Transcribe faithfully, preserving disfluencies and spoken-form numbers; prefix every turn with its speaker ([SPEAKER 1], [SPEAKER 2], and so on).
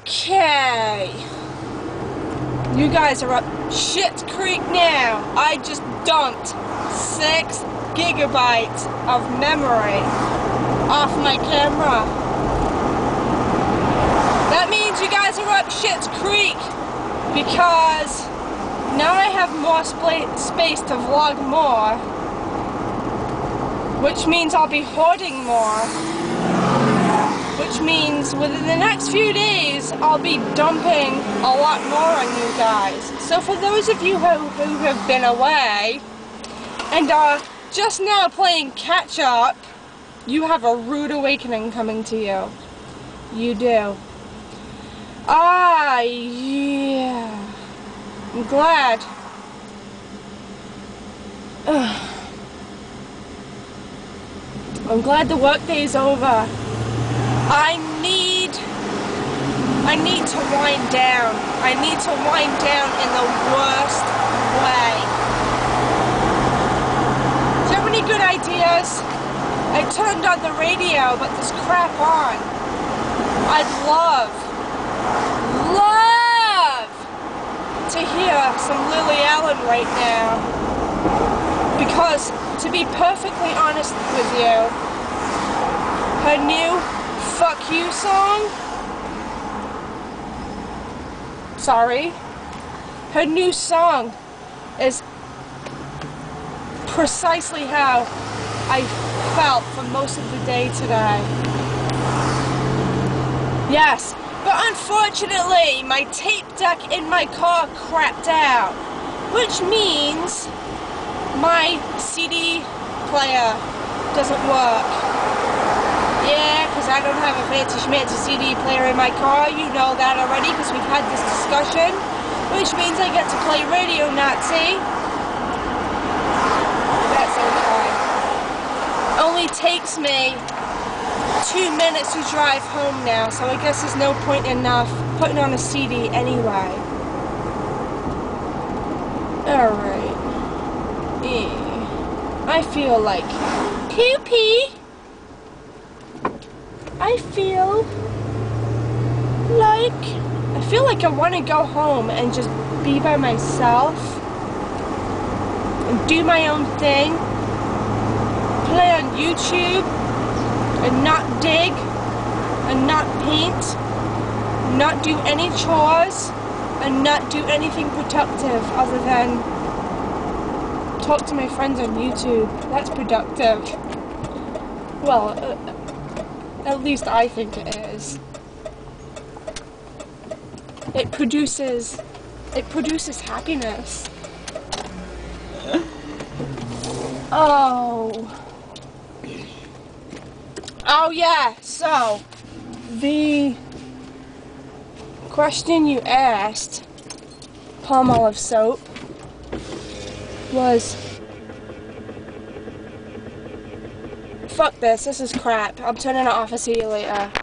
[SPEAKER 1] Okay. You guys are up shit creek now. I just dumped six gigabytes of memory off my camera. That means you guys are up shit creek because now I have more space to vlog more, which means I'll be hoarding more. Which means within the next few days, I'll be dumping a lot more on you guys. So for those of you who, who have been away and are just now playing catch up, you have a rude awakening coming to you. You do. Ah, yeah. I'm glad. Ugh. I'm glad the workday's over. I need, I need to wind down. I need to wind down in the worst way. Do you have any good ideas? I turned on the radio, but there's crap on. I'd love, love to hear some Lily Allen right now. Because, to be perfectly honest with you, her new Fuck You song? Sorry. Her new song is precisely how I felt for most of the day today. Yes, but unfortunately my tape deck in my car crapped out, which means my C D player doesn't work. Yeah, because I don't have a fancy schmancy C D player in my car. You know that already because we've had this discussion. Which means I get to play Radio Nazi. That's okay. Only takes me two minutes to drive home now, so I guess there's no point enough putting on a C D anyway. Alright. Yeah. I feel like pee-pee. I feel like, I feel like I want to go home and just be by myself and do my own thing, play on YouTube and not dig and not paint, not do any chores and not do anything productive other than talk to my friends on YouTube. That's productive. Well, uh, at least I think it is. It produces, it produces happiness. Oh. Oh yeah, so, the question you asked, Palmolive soap, was, fuck this, this is crap. I'm turning it off, I'll see you later.